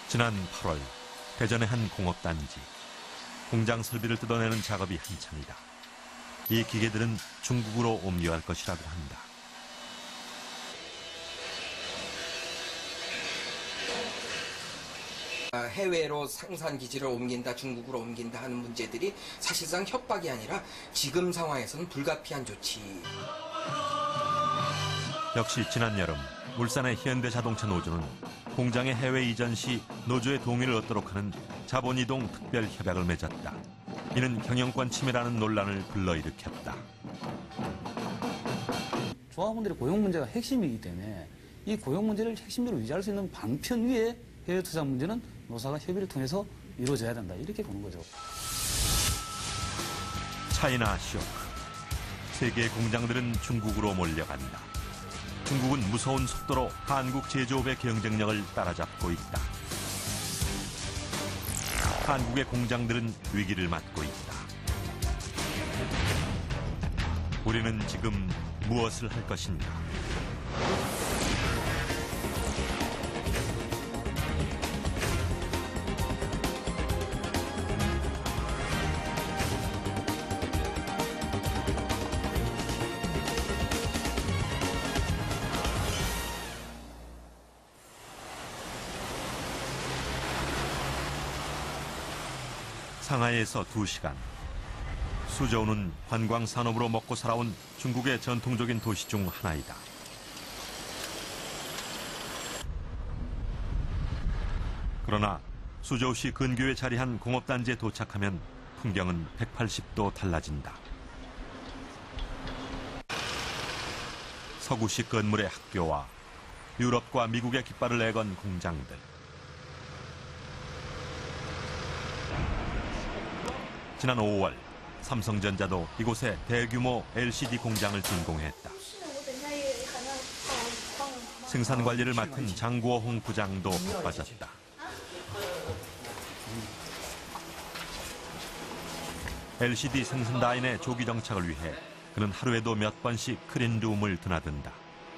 지난 8월 대전의 한 공업단지. 공장 설비를 뜯어내는 작업이 한창이다. 이 기계들은 중국으로 옮겨갈 것이라고 한다. 해외로 생산 기지를 옮긴다, 중국으로 옮긴다 하는 문제들이 사실상 협박이 아니라 지금 상황에서는 불가피한 조치. 역시 지난 여름 울산의 현대자동차 노조는 공장의 해외 이전 시 노조의 동의를 얻도록 하는 자본이동 특별협약을 맺었다. 이는 경영권 침해라는 논란을 불러일으켰다. 조합원들의 고용 문제가 핵심이기 때문에 이 고용 문제를 핵심적으로 유지할 수 있는 방편 위에 해외 투자 문제는 노사가 협의를 통해서 이루어져야 된다. 이렇게 보는 거죠. 차이나 쇼크. 세계의 공장들은 중국으로 몰려간다. 중국은 무서운 속도로 한국 제조업의 경쟁력을 따라잡고 있다. 한국의 공장들은 위기를 맞고 있다. 우리는 지금 무엇을 할 것인가? 상하이에서 2시간. 수저우는 관광산업으로 먹고 살아온 중국의 전통적인 도시 중 하나이다. 그러나 수저우시 근교에 자리한 공업단지에 도착하면 풍경은 180도 달라진다. 서구식 건물의 학교와 유럽과 미국의 깃발을 내건 공장들. 지난 5월 삼성전자도 이곳에 대규모 LCD 공장을 준공했다. 생산 관리를 맡은 장구어홍 부장도 바빠졌다. LCD 생산 라인의 조기 정착을 위해 그는 하루에도 몇 번씩 클린룸을 드나든다.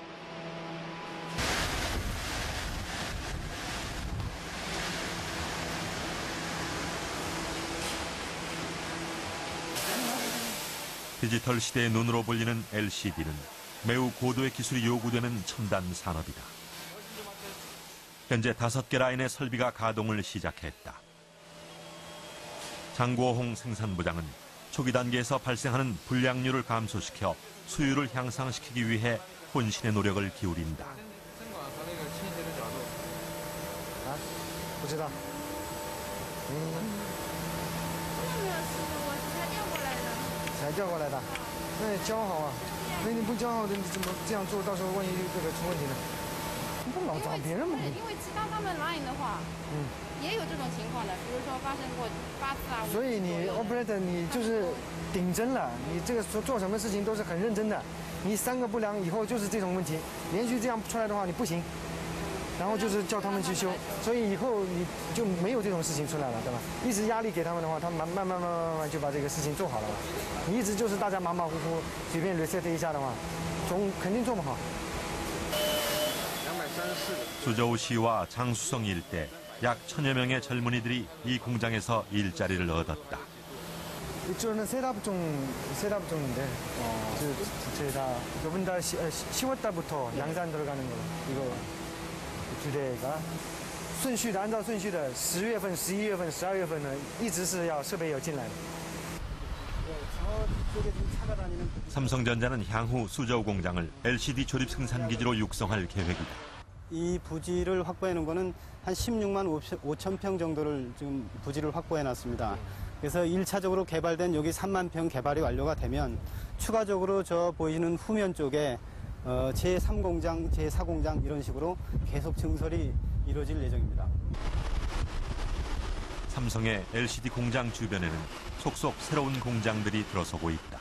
디지털 시대의 눈으로 불리는 LCD는 매우 고도의 기술이 요구되는 첨단 산업이다. 현재 5개 라인의 설비가 가동을 시작했다. 장구어홍 생산부장은 초기 단계에서 발생하는 불량률을 감소시켜 수율을 향상시키기 위해 혼신의 노력을 기울인다. 所以你 operator 你就是顶针了，你这个做什么事情都是很认真的。你3个不良以后就是这种问题，连续这样出来的话你不行。然后就是叫他们去修，所以以后你就没有这种事情出来了，对吧？一直压力给他们的话，他们慢慢就把这个事情做好了。你一直就是大家马马虎虎随便 reset 一下的话，肯定做不好。 수저우시와 장수성 일대 약 1000여 명의 젊은이들이 이 공장에서 일자리를 얻었다. 이쪽은 셋업 중인데, 제가 이번 달 10월달부터 양산 들어가는 거 이거. 按照顺序的10月份、11月份、12月份呢，一直是要设备有进来的。 삼성전자는 향후 수저우 공장을 LCD 조립 생산 기지로 육성할 계획이다. 이 부지를 확보해 놓은 거는 한 16만 5천 평 정도를 지금 부지를 확보해 놨습니다. 그래서 1차적으로 개발된 여기 3만 평 개발이 완료가 되면 추가적으로 저 보이시는 후면 쪽에 제3공장, 제4공장 이런 식으로 계속 증설이 이루어질 예정입니다. 삼성의 LCD 공장 주변에는 속속 새로운 공장들이 들어서고 있다.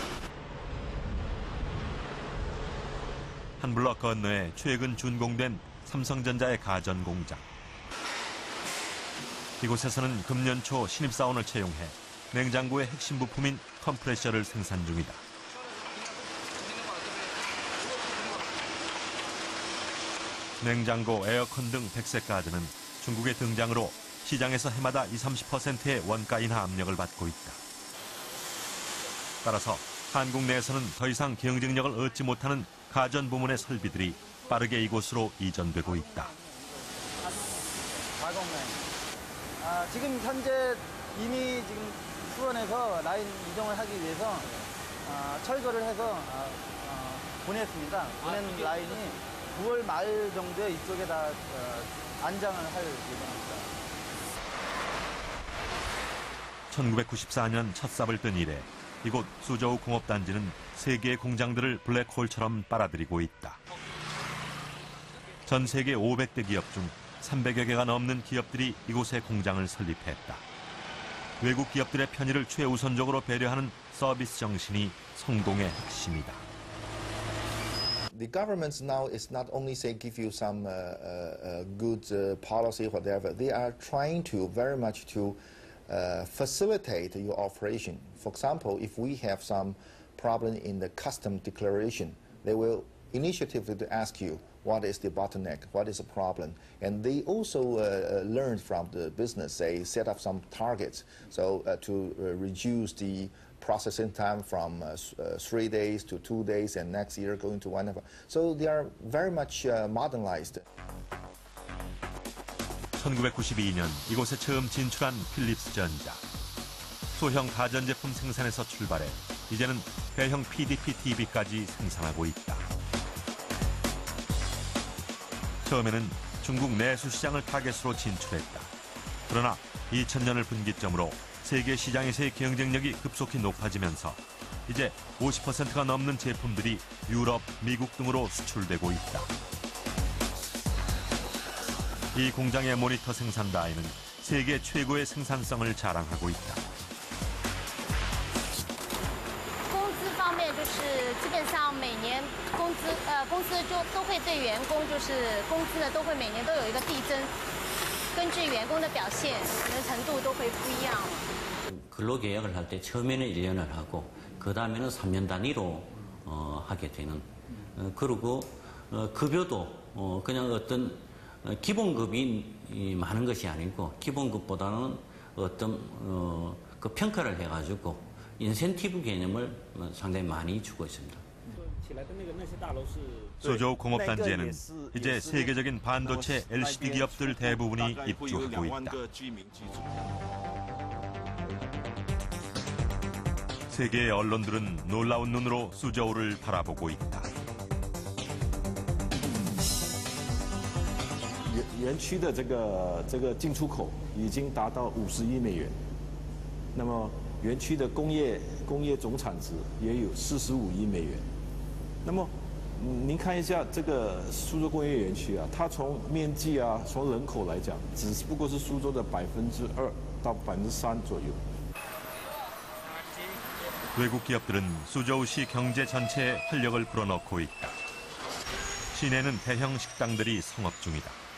한 블럭 건너에 최근 준공된 삼성전자의 가전 공장. 이곳에서는 금년 초 신입사원을 채용해 냉장고의 핵심 부품인 컴프레셔를 생산 중이다. 냉장고, 에어컨 등 백색 가전은 중국의 등장으로 시장에서 해마다 20-30%의 원가 인하 압력을 받고 있다. 따라서 한국 내에서는 더 이상 경쟁력을 얻지 못하는 가전 부문의 설비들이 빠르게 이곳으로 이전되고 있다. 지금 현재 이미 지금 수원에서 라인 이동을 하기 위해서 철거를 해서 보냈습니다. 보낸 라인이 9월 말 정도에 이쪽에다 안장을 할 예정입니다. 1994년 첫 삽을 뜬 이래 이곳 수저우 공업단지는 세계의 공장들을 블랙홀처럼 빨아들이고 있다. 전 세계 500대 기업 중 300여 개가 넘는 기업들이 이곳에 공장을 설립했다. 외국 기업들의 편의를 최우선적으로 배려하는 서비스 정신이 성공의 핵심이다. The governments now is not only say give you some good policy, whatever. They are trying to very much to facilitate your operation. For example, if we have some problem in the custom declaration, they will initiatively to ask you what is the bottleneck, what is the problem, and they also learn from the business. They set up some targets so to reduce the processing time from 3 days to 2 days, and next year going to 1 hour. So they are very much modernized. 1992년 이곳에 처음 진출한 필립스전자. 소형 가전제품 생산에서 출발해 이제는 대형 PDP TV까지 생산하고 있다. 처음에는 중국 내수 시장을 타겟으로 진출했다. 그러나 2000년을 분기점으로 세계 시장에서의 경쟁력이 급속히 높아지면서 이제 50%가 넘는 제품들이 유럽, 미국 등으로 수출되고 있다. 이 공장의 모니터 생산 라인은 세계 최고의 생산성을 자랑하고 있다. 工资方面就是基本上每年公司就都会对员工就是工资呢都会每年都有一个递增，根据员工的表现，可能程度都会不一样。 근로계약을 할 때 처음에는 1년을 하고 그 다음에는 3년 단위로 하게 되는 그리고 급여도 그냥 어떤 기본급이 많은 것이 아니고 기본급보다는 어떤 그 평가를 해가지고 인센티브 개념을 상당히 많이 주고 있습니다. 수저우 공업단지에는 이제 세계적인 반도체 LCD 기업들 대부분이 입주하고 있다. 세계의 언론들은 놀라운 눈으로 수저우를 바라보고 있다. 园区的这个进出口已经达到50亿美元，那么园区的工业总产值也有45亿美元。那么您看一下这个苏州工业园区啊，它从面积啊，从人口来讲，只不过是苏州的2%到3%左右。 외국 기업들은 수저우시 경제 전체에 활력을 불어넣고 있다. 시내는 대형 식당들이 성업 중이다.